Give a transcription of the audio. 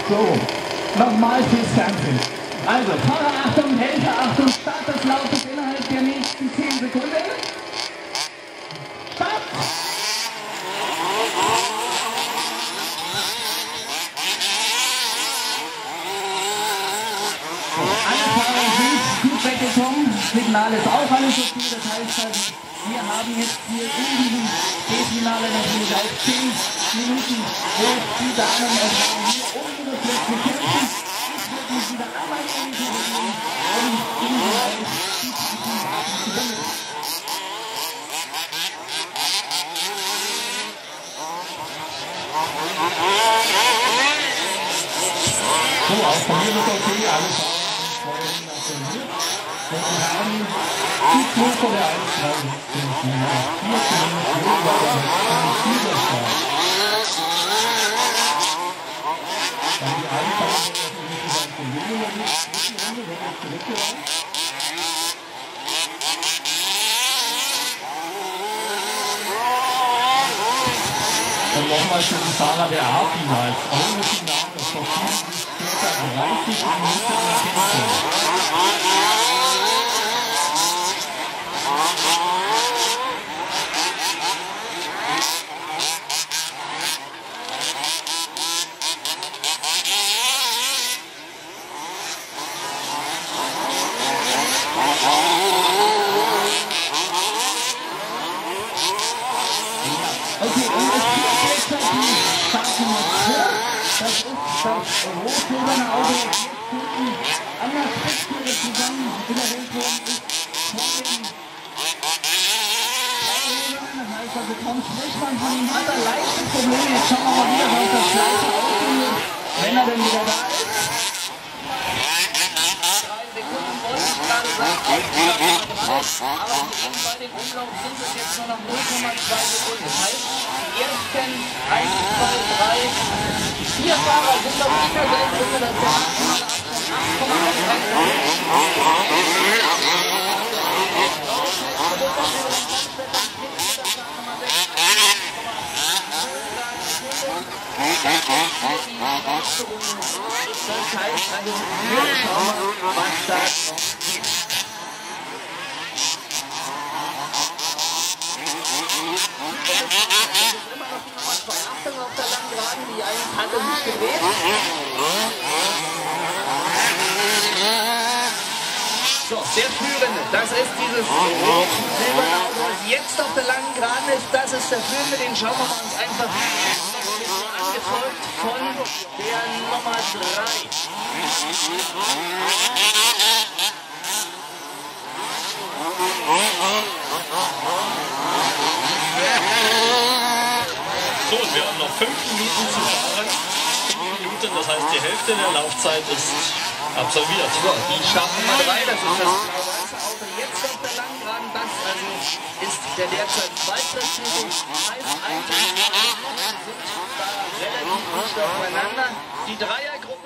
So, nochmal fürs Fernsehen. Also, Fahrer Achtung, Helfer Achtung, Start des Laufes innerhalb der nächsten 10 Sekunden. Start! Alle Fahrer sind gut weggekommen, Signal ist auch alles okay, das heißt also, wir haben jetzt hier in diesem B-Finale natürlich auch 10 Minuten, wo die Damen und Herren hier um ihre Plätze kämpfen. Ich werde mich wieder einmal in die Tür gehen, um in die Welt die Partie zu gewinnen. So, auch von mir wird okay, alle Fahrer sind aktualisiert. Und wir haben die Flug der Einstrahlung. 4 Kilometer über der Start. Dann die Einfahrung insgesamt von Jungen die Runde wird jetzt zurückgereicht. Und nochmal für die Fahrer der A-Finals. Ohne Finale verfügen sich ca. 30 Minuten Erkenntnis. Okay, und es gibt jetzt die Startnummer 2. Das ist das rot-silberne Auto, das jetzt hinten an der Tresttüre zusammen überwählt worden ist von den Teilnehmern. Das heißt also, Tom Strichmann von ihm hat er leichte Probleme. Jetzt schauen wir mal wieder, was das gleiche Auto wird, wenn er denn wieder da ist. 3 Sekunden wollte ich gerade sagen, aber bei dem Umlauf sind es jetzt nur noch 0,2 Sekunden. Das heißt, die ersten 1, 2, 3, 4 Fahrer sind auf dieser Seite, das ist der maximale das heißt also, wir schauen mal, was da noch geht. Achtung auf der langen Geraden, die 1 hatte sich gedreht. So, der Führende, das ist dieses rot-silberne Auto, das jetzt auf der langen Geraden ist, das ist der Führende, den schauen wir uns einfach angefolgt von der Nummer 3. So, und wir haben noch 5 Minuten zu fahren. 5 Minuten, das heißt, die Hälfte der Laufzeit ist absolviert. So, die Startnummer 3, das ist das blau-weiße Auto jetzt auf der langen Geraden. Das also ist der derzeit zweitplatzierte. Heißt eigentlich, wir sind da relativ dicht aufeinander. Die Dreiergruppe